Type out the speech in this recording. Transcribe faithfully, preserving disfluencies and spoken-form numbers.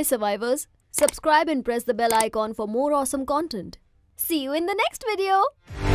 Bye survivors. Subscribe and press the bell icon for more awesome content. See you in the next video.